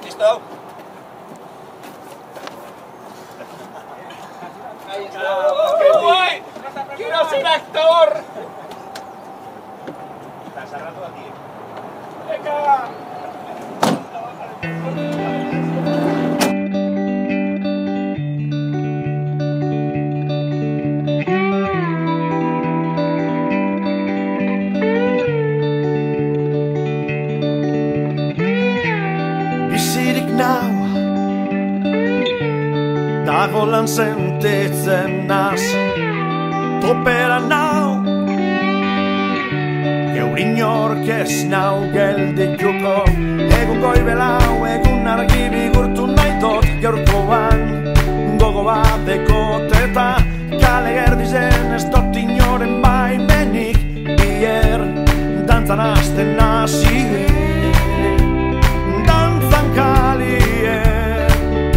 Gaiztizto! Ui! Quina inspector! Està serrat aquí. Vinga! Bizirik nau dagolan sentitzen naz topera nau Geurinork ez nau geldituko Egun goibelau, egun argi bigurtu nahitot Gaurkoan gogo batekot eta kale gerdizen ez dut inoren baimenik Bier dantzan hasten nazi Dantzan kalien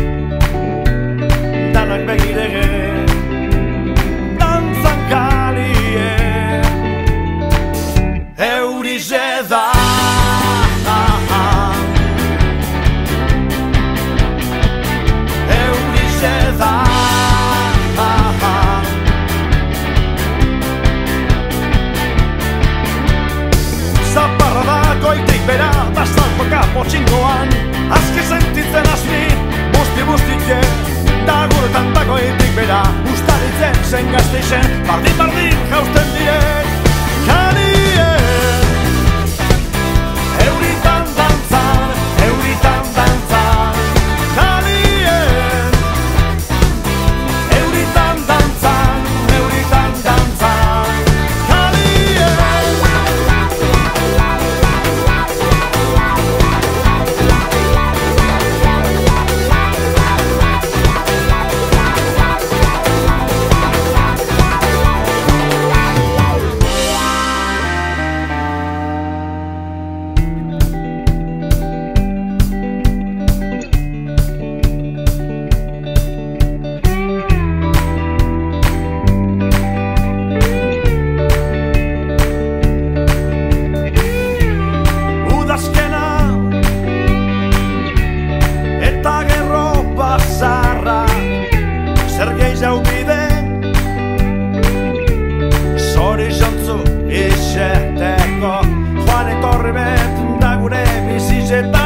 Danak begirege Dantzan kalien Eurize da Eurize da Zaparra da goitik bera da saltoka potxingoan Azke sentitzen azmi busti-bustike Da guretan da goitik bera Ustaritzen zen gazteizen Bardin jausten direk Kalien Euritan dantzan Kalien Euritan dantzan Kalien Joan etorri bet da gure bizitzeta